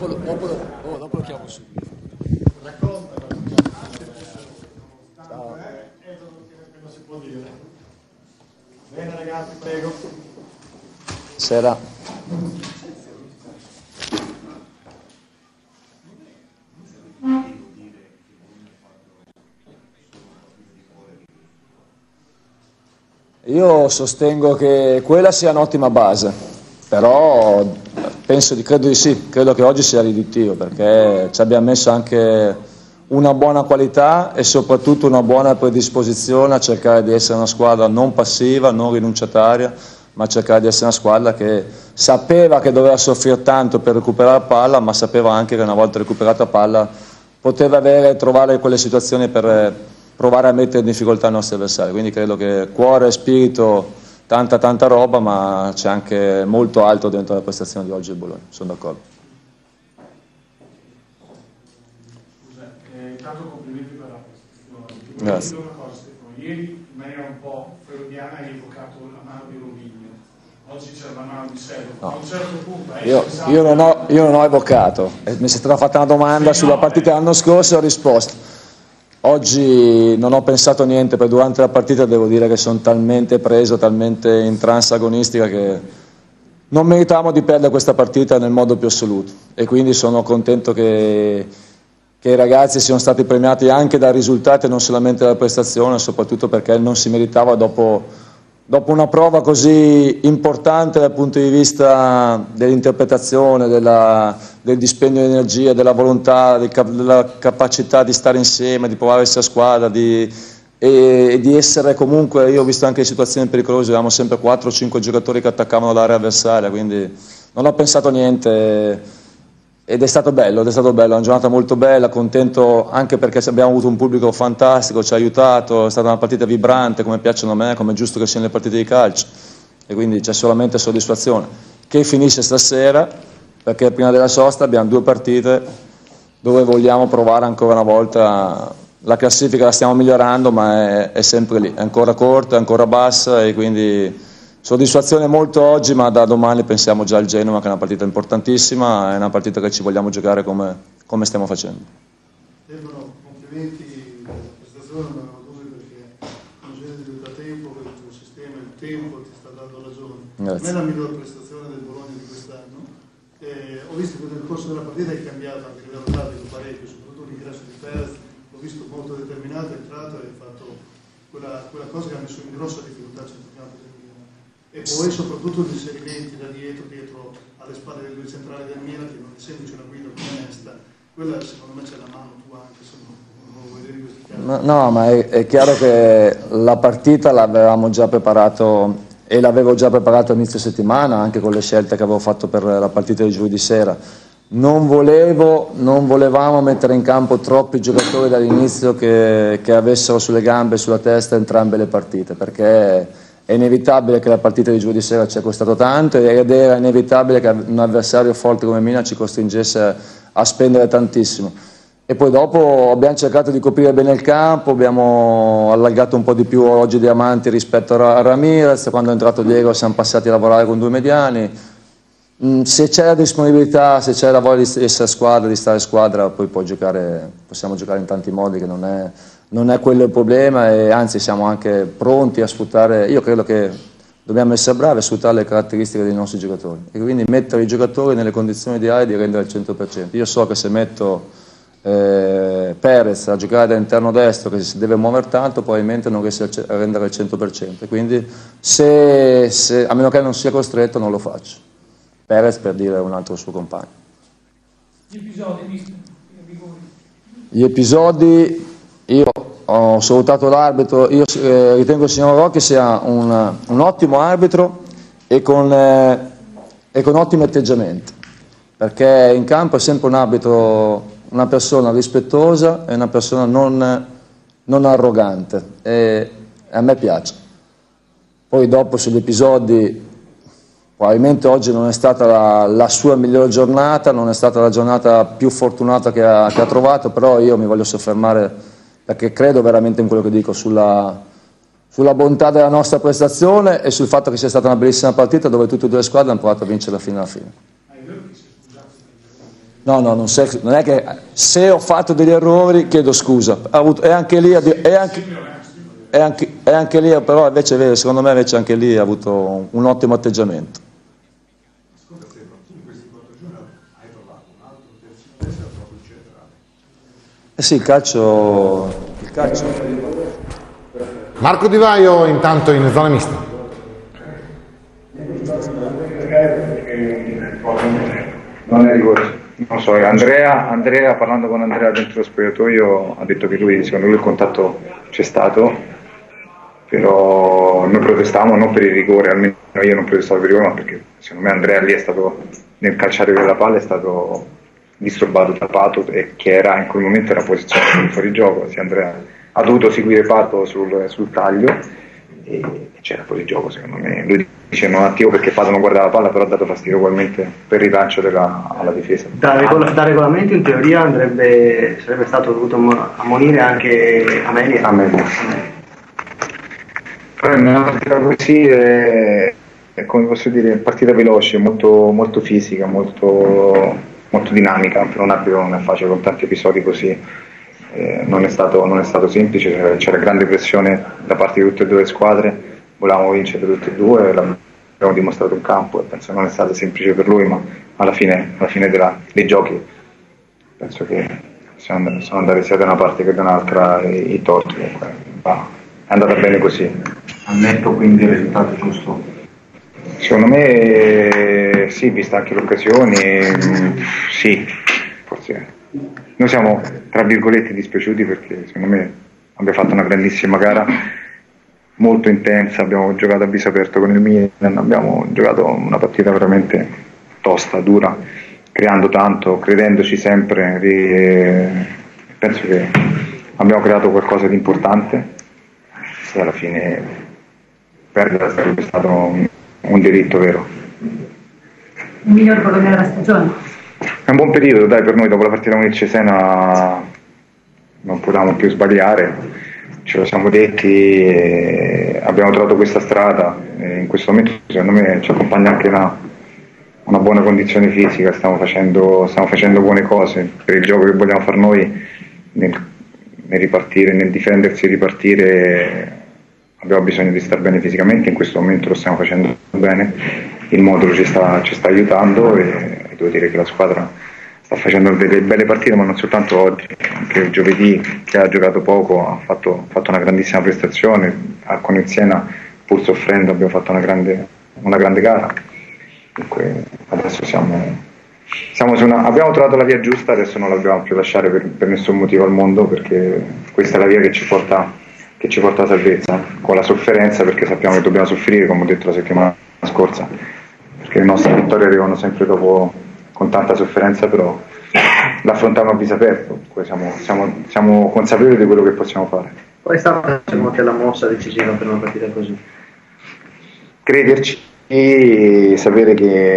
dopo lo chiamo subito. Racconta. Non si può dire. Bene ragazzi, prego. Sera. Io sostengo che quella sia un'ottima base, però credo di sì, credo che oggi sia riduttivo perché ci abbiamo messo anche una buona qualità e soprattutto una buona predisposizione a cercare di essere una squadra non passiva, non rinunciataria, ma cercare di essere una squadra che sapeva che doveva soffrire tanto per recuperare palla, ma sapeva anche che una volta recuperata palla poteva trovare quelle situazioni per provare a mettere in difficoltà i nostri avversari. Quindi credo che cuore e spirito, tanta roba, ma c'è anche molto altro dentro la prestazione di oggi del Bologna, sono d'accordo. Intanto complimenti per la prestazione. Grazie. Una cosa, Stefano, ieri in maniera un po' freudiana hai evocato la mano di Robinho, oggi c'è la mano di Sergio. No. A un certo punto Io non ho evocato, mi si è stata fatta una domanda sulla partita dell'anno scorso e ho risposto. Oggi non ho pensato niente, perché durante la partita devo dire che sono talmente preso, talmente in trance agonistica che non meritavamo di perdere questa partita nel modo più assoluto e quindi sono contento che i ragazzi siano stati premiati anche dai risultati e non solamente dalla prestazione, soprattutto perché non si meritava dopo una prova così importante dal punto di vista dell'interpretazione, del dispendio di energia, della volontà, della capacità di stare insieme, di provare a essere squadra e di essere comunque, io ho visto anche situazioni pericolose, avevamo sempre 4 o 5 giocatori che attaccavano l'area avversaria, quindi non ho pensato niente ed è stato bello, è una giornata molto bella, contento anche perché abbiamo avuto un pubblico fantastico, ci ha aiutato, è stata una partita vibrante come piacciono a me, come è giusto che siano le partite di calcio e quindi c'è solamente soddisfazione che finisce stasera perché prima della sosta abbiamo 2 partite dove vogliamo provare ancora una volta, la classifica la stiamo migliorando ma è sempre lì, è ancora corta, è ancora bassa e quindi soddisfazione molto oggi, ma da domani pensiamo già al Genoa, che è una partita importantissima, è una partita che ci vogliamo giocare come stiamo facendo. Stefano, complimenti per la prestazione, ma non così perché in genere da tempo, per il tuo sistema, il tempo ti sta dando ragione. Grazie. A me è la migliore prestazione del Bologna di quest'anno. Ho visto che nel corso della partita è cambiato anche a livello tattico parecchio, soprattutto l'ingresso di Perez, l'ho visto molto determinato, è entrato e ha fatto quella cosa che ha messo in grossa difficoltà il centrocampo. E poi soprattutto gli inserimenti da dietro alle spalle dei 2 centrali del Milan, che non è semplice una guida come onesta, quella secondo me c'è la mano tua anche se non lo vuoi vedere in questi casi. No, ma è chiaro che la partita l'avevamo già preparato e l'avevo già preparato a inizio settimana, anche con le scelte che avevo fatto per la partita di giovedì sera. Non volevamo mettere in campo troppi giocatori dall'inizio che avessero sulle gambe e sulla testa entrambe le partite, perché è inevitabile che la partita di giovedì sera ci è costato tanto ed era inevitabile che un avversario forte come Milan ci costringesse a spendere tantissimo. E poi dopo abbiamo cercato di coprire bene il campo, abbiamo allargato un po' di più oggi Diamanti rispetto a Ramirez, quando è entrato Diego siamo passati a lavorare con 2 mediani. Se c'è la disponibilità, se c'è la voglia di essere squadra, di stare squadra, poi possiamo giocare in tanti modi, che non è quello il problema e anzi siamo anche pronti a sfruttare. Io credo che dobbiamo essere bravi a sfruttare le caratteristiche dei nostri giocatori e quindi mettere i giocatori nelle condizioni ideali di rendere il 100%. Io so che se metto Perez a giocare da interno destro che si deve muovere tanto, probabilmente non riesce a rendere il 100%, quindi a meno che non sia costretto non lo faccio. Perez per dire un altro suo compagno. Gli episodi, io ho salutato l'arbitro, io ritengo che il signor Rocchi sia un ottimo arbitro e con ottimi atteggiamenti, perché in campo è sempre un arbitro, una persona rispettosa e una persona non arrogante e a me piace. Poi dopo sugli episodi, probabilmente oggi non è stata la sua migliore giornata, non è stata la giornata più fortunata che ha trovato, però io mi voglio soffermare, perché credo veramente in quello che dico, sulla bontà della nostra prestazione e sul fatto che sia stata una bellissima partita dove tutte e 2 le squadre hanno provato a vincere fino alla fine. No, non è che se ho fatto degli errori chiedo scusa. E anche lì, però invece è vero, secondo me invece anche lì ha avuto un ottimo atteggiamento. Ascolta Stefano, tu in questi 4 giorni hai trovato un altro terzino proprio centrale. Sì, il calcio. Marco Di Vaio intanto in zona mista. Non è rigore. Non so, Andrea, parlando con Andrea dentro lo spogliatoio, ha detto che secondo lui il contatto c'è stato, però noi protestavamo non per il rigore, almeno io non protestavo per il rigore, ma perché secondo me Andrea lì è stato, nel calciare quella palla, è stato disturbato da Pato, e che era in quel momento era posizionato di fuorigioco. Sì, Andrea ha dovuto seguire Pato sul taglio e c'era fuorigioco, secondo me. Lui dice non attivo perché Pato non guardava la palla, però ha dato fastidio ugualmente per il rilancio alla difesa. Da regolamento in teoria sarebbe stato dovuto ammonire anche Amelia. Però in una partita così è come posso dire, partita veloce, molto, molto fisica, molto dinamica. Per un arbitro non è facile con tanti episodi così. Non è stato semplice, c'era grande pressione da parte di tutte e due le squadre, volevamo vincere tutte e due, l'abbiamo dimostrato in campo e penso non è stato semplice per lui, ma alla fine dei giochi penso che sono andati sia da una parte che da un'altra i torti, comunque è andata bene così. Ha netto quindi il risultato giusto? Secondo me sì, vista anche le occasioni, sì, forse. Noi siamo tra virgolette dispiaciuti perché secondo me abbiamo fatto una grandissima gara, molto intensa, abbiamo giocato a viso aperto con il Milan, abbiamo giocato una partita veramente tosta, dura, creando tanto, credendoci sempre, penso che abbiamo creato qualcosa di importante e alla fine perdere sarebbe stato un diritto vero. Il miglior colore della stagione? È un buon periodo, dai, per noi dopo la partita con il Cesena non potevamo più sbagliare, ce lo siamo detti, abbiamo trovato questa strada e in questo momento secondo me ci accompagna anche una buona condizione fisica, stiamo facendo buone cose per il gioco che vogliamo fare noi, nel ripartire, nel difendersi e ripartire abbiamo bisogno di stare bene fisicamente, in questo momento lo stiamo facendo bene, il modulo ci sta aiutando e devo dire che la squadra sta facendo delle belle partite, ma non soltanto oggi, anche giovedì che ha giocato poco ha fatto una grandissima prestazione, con il Siena pur soffrendo abbiamo fatto una grande gara. Dunque adesso abbiamo trovato la via giusta, adesso non la dobbiamo più lasciare per nessun motivo al mondo, perché questa è la via che ci porta a salvezza, con la sofferenza, perché sappiamo che dobbiamo soffrire, come ho detto la settimana scorsa, perché le nostre vittorie arrivano sempre dopo, con tanta sofferenza, però l'affrontiamo a viso aperto, siamo consapevoli di quello che possiamo fare. Qual è stata secondo te la mossa decisiva per una partita così? Crederci e sapere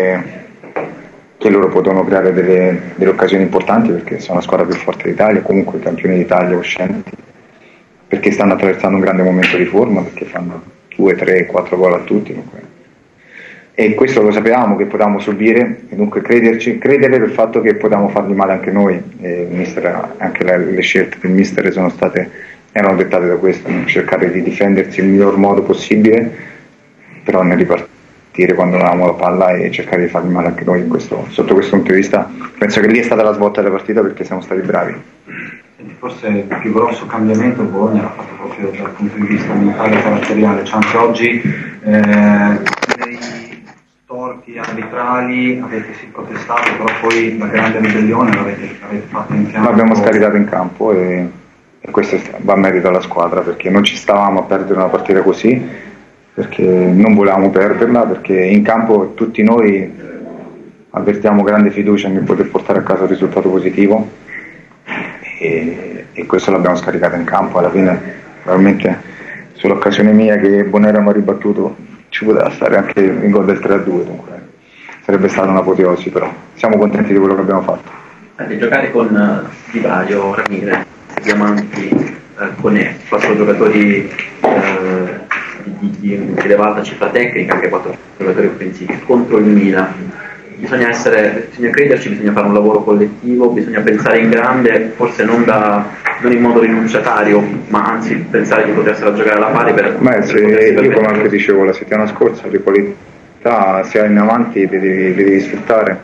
che loro potevano creare delle occasioni importanti, perché sono la squadra più forte d'Italia, comunque campioni d'Italia uscenti, perché stanno attraversando un grande momento di forma, perché fanno 2, 3, 4 gol a tutti. Dunque. E questo lo sapevamo che potevamo subire, e dunque credere del fatto che potevamo fargli male anche noi. E anche le scelte del mister erano dettate da questo, cercare di difendersi il miglior modo possibile, però nel ripartire quando avevamo la palla e cercare di fargli male anche noi. Sotto questo punto di vista penso che lì è stata la svolta della partita, perché siamo stati bravi. Forse il più grosso cambiamento il Bologna l'ha fatto proprio dal punto di vista mentale e caratteriale, cioè anche oggi dei torti arbitrali avete sì protestato, però poi la grande ribellione l'avete fatta in campo. L'abbiamo scaricato in campo e questo va a merito alla squadra, perché non ci stavamo a perdere una partita così, perché non volevamo perderla, perché in campo tutti noi avvertiamo grande fiducia nel poter portare a casa un risultato positivo. E questo l'abbiamo scaricato in campo. Alla fine probabilmente sull'occasione mia che Bonera mi ha ribattuto ci poteva stare anche il gol del 3-2, dunque sarebbe stata un'apoteosi, però siamo contenti di quello che abbiamo fatto. Giocare con Di Vaio, Ramirez, Diamanti, Conè, 4 giocatori di elevata cifra tecnica, anche 4 giocatori offensivi contro il Milan, bisogna crederci, bisogna fare un lavoro collettivo, bisogna pensare in grande, forse non in modo rinunciatario, ma anzi pensare di potersela giocare alla pari io come anche dicevo la settimana scorsa, le qualità sia in avanti le devi sfruttare.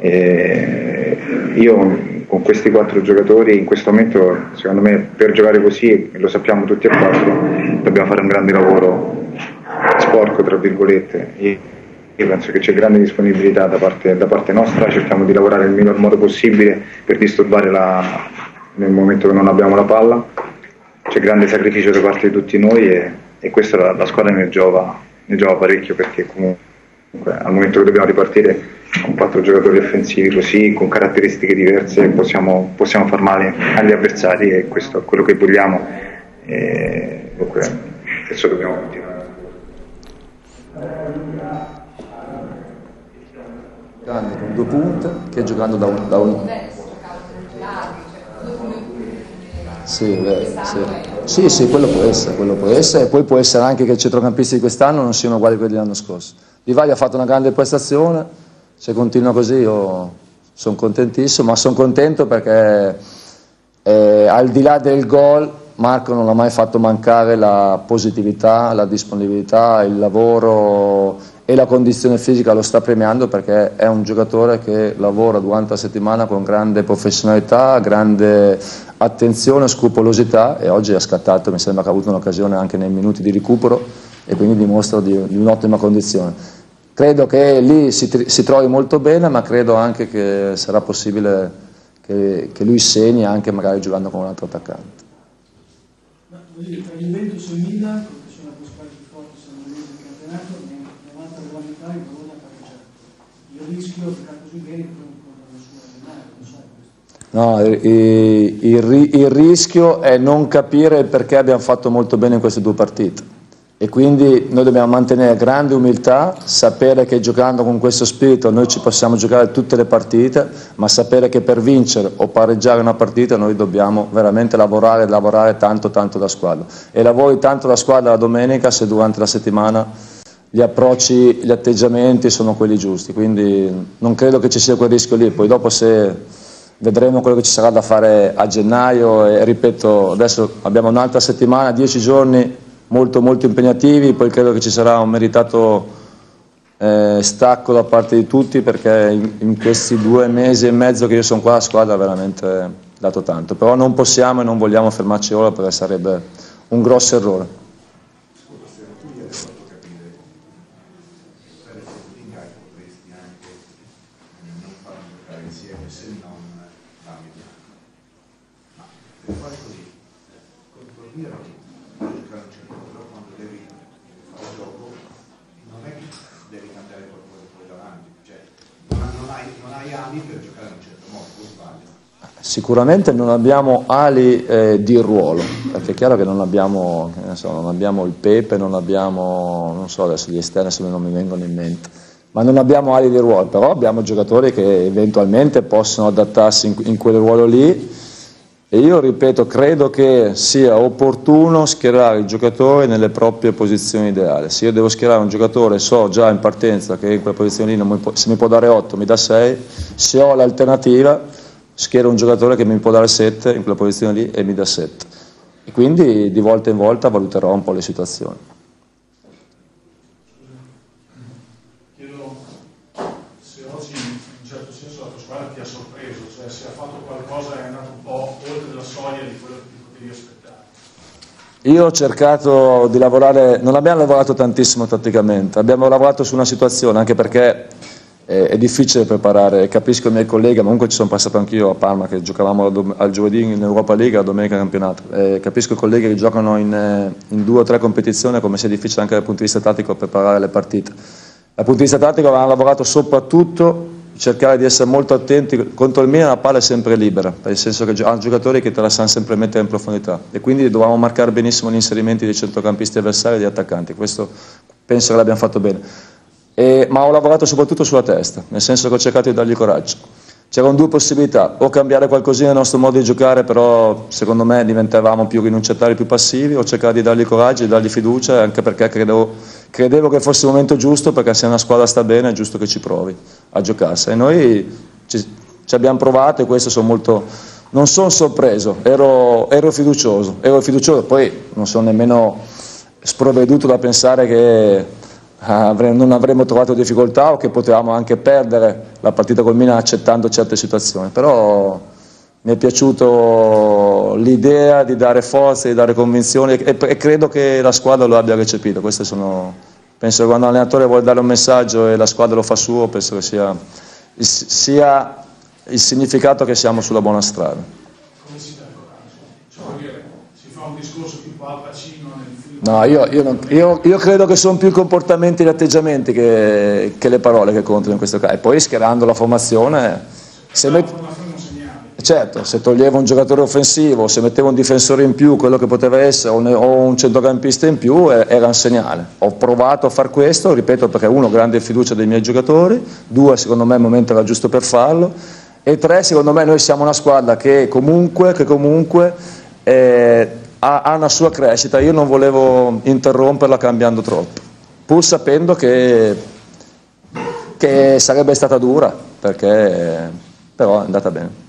Io con questi 4 giocatori in questo momento, secondo me, per giocare così, lo sappiamo tutti e 4, dobbiamo fare un grande lavoro sporco, tra virgolette. Io penso che c'è grande disponibilità da parte nostra, cerchiamo di lavorare nel miglior modo possibile per disturbare nel momento che non abbiamo la palla, c'è grande sacrificio da parte di tutti noi e questo la squadra ne giova parecchio, perché comunque al momento che dobbiamo ripartire con 4 giocatori offensivi così, con caratteristiche diverse, possiamo far male agli avversari, e questo è quello che vogliamo, e dunque adesso dobbiamo continuare. Con 2 punte, che giocando da un... Sì, quello può essere, e poi può essere anche che i centrocampisti di quest'anno non siano uguali a quelli dell'anno scorso. Di Vaglio ha fatto una grande prestazione, se continua così io sono contentissimo, ma sono contento perché al di là del gol Marco non ha mai fatto mancare la positività, la disponibilità, il lavoro e la condizione fisica, lo sta premiando perché è un giocatore che lavora durante la settimana con grande professionalità, grande attenzione, scrupolosità, e oggi ha scattato, mi sembra che ha avuto un'occasione anche nei minuti di recupero e quindi dimostra di un'ottima condizione. Credo che lì si trovi molto bene, ma credo anche che sarà possibile che lui segni anche magari giocando con un altro attaccante. Ma tra Juventus e Milan, che sono le squadre più forti del campionato, davanti alla metà il Bologna ha pareggiato. Il rischio di giocare così bene con la sua allenare, non so questo. No, il rischio è non capire perché abbiamo fatto molto bene in queste 2 partite. E quindi noi dobbiamo mantenere grande umiltà, sapere che giocando con questo spirito noi ci possiamo giocare tutte le partite, ma sapere che per vincere o pareggiare una partita noi dobbiamo veramente lavorare tanto da squadra. E lavori tanto la squadra la domenica se durante la settimana gli approcci, gli atteggiamenti sono quelli giusti. Quindi non credo che ci sia quel rischio lì. Poi dopo se vedremo quello che ci sarà da fare a gennaio, e ripeto, adesso abbiamo un'altra settimana, 10 giorni molto impegnativi, poi credo che ci sarà un meritato stacco da parte di tutti, perché in questi 2 mesi e mezzo che io sono qua la squadra ha veramente dato tanto, però non possiamo e non vogliamo fermarci ora perché sarebbe un grosso errore. Sicuramente non abbiamo ali di ruolo, perché è chiaro che non abbiamo il Pepe, non abbiamo, non so adesso gli esterni se non mi vengono in mente, ma non abbiamo ali di ruolo, però abbiamo giocatori che eventualmente possono adattarsi in quel ruolo lì, e io ripeto, credo che sia opportuno schierare i giocatori nelle proprie posizioni ideali. Se io devo schierare un giocatore, so già in partenza che in quella posizione lì se mi può dare 8 mi dà 6, se ho l'alternativa schiero un giocatore che mi può dare 7 in quella posizione lì e mi dà 7, e quindi di volta in volta valuterò un po' le situazioni. Chiedo se oggi in un certo senso la tua squadra ti ha sorpreso, cioè se ha fatto qualcosa e è andato un po' oltre la soglia di quello che ti potevi aspettare. Io ho cercato di lavorare, non abbiamo lavorato tantissimo tatticamente, abbiamo lavorato su una situazione, anche perché è difficile preparare, capisco i miei colleghi, ma comunque ci sono passato anch'io a Parma che giocavamo al giovedì in Europa League, la domenica campionato, capisco i colleghi che giocano in 2 o 3 competizioni come sia difficile anche dal punto di vista tattico preparare le partite. Dal punto di vista tattico avevamo lavorato soprattutto cercare di essere molto attenti, contro il Milan la palla è sempre libera, nel senso che hanno giocatori che te la sanno sempre mettere in profondità, e quindi dovevamo marcare benissimo gli inserimenti dei centrocampisti avversari e degli attaccanti, questo penso che l'abbiamo fatto bene. Ma ho lavorato soprattutto sulla testa, nel senso che ho cercato di dargli coraggio. C'erano 2 possibilità, o cambiare qualcosina nel nostro modo di giocare, però secondo me diventavamo più rinunciatari, più passivi, o cercare di dargli coraggio, di dargli fiducia, anche perché credo credevo che fosse il momento giusto, perché se una squadra sta bene è giusto che ci provi a giocarsi, e noi ci abbiamo provato, e questo non sono sorpreso, ero fiducioso, poi non sono nemmeno sprovveduto da pensare che non avremmo trovato difficoltà o che potevamo anche perdere la partita col Milan accettando certe situazioni, però mi è piaciuto l'idea di dare forza, di dare convinzione, e credo che la squadra lo abbia recepito. Penso che quando l'allenatore vuole dare un messaggio e la squadra lo fa suo, penso che sia il significato che siamo sulla buona strada. Come si dà il coraggio? Cioè, vuol dire, si fa un discorso tipo Al Pacino nel film? No, io credo che sono più i comportamenti e gli atteggiamenti che le parole che contano in questo caso. E poi schierando la formazione, certo, se toglievo un giocatore offensivo, se mettevo un difensore in più, quello che poteva essere, o un centrocampista in più, era un segnale. Ho provato a far questo, ripeto, perché uno, grande fiducia dei miei giocatori, due, secondo me il momento era giusto per farlo, e tre, secondo me noi siamo una squadra che comunque ha una sua crescita. Io non volevo interromperla cambiando troppo, pur sapendo che sarebbe stata dura, però è andata bene.